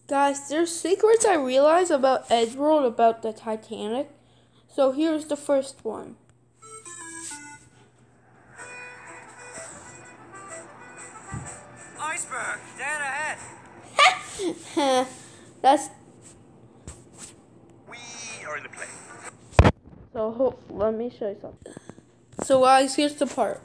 Guys, there's secrets I realized about EDDSWORLD about the Titanic. So here's the first one. Iceberg, down ahead. That's We are in the plane. so. Let me show you something. So guys, here's the part.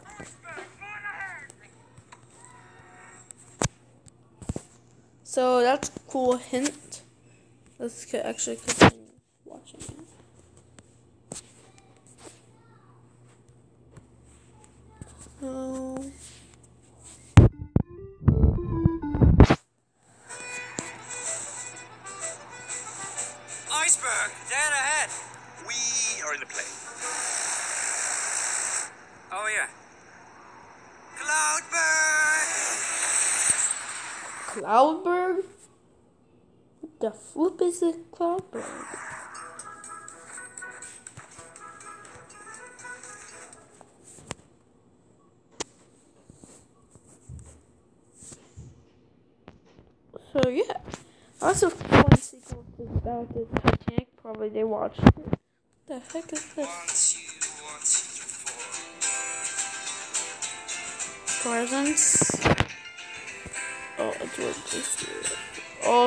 So that's a cool hint. Let's actually continue watching it. Iceberg, down ahead. We are in the plane. Oh yeah. Cloudberg. Cloudberg? What the flip is a Cloudberg? So yeah, lots of fun sequences about the Titanic. Probably they watched it. What the heck is this? Presents. Oh, it's what this is. Oh,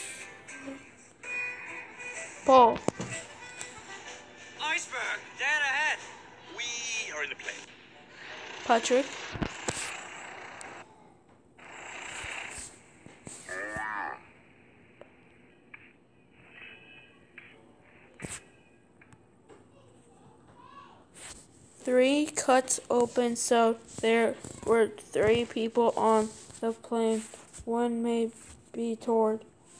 Paul. Iceberg, down ahead. We are in the plane. Patrick. Three cuts open, so there were 3 people on the plane. One may be toward.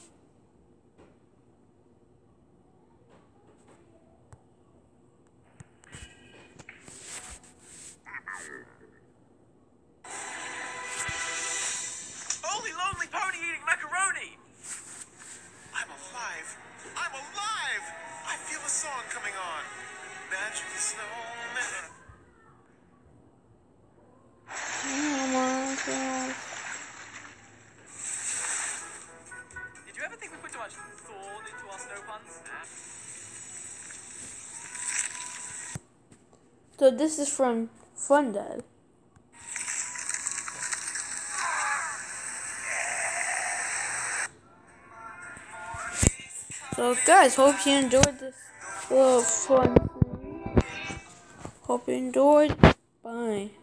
Holy lonely pony eating macaroni. I'm alive. I'm alive. I feel a song coming on. Magic the snowman. Oh my god. Did you ever think we put too much thorn into our snow puns? So this is from Fun Dad. So guys, hope you enjoyed this little fun thing. Hope you enjoyed. Bye.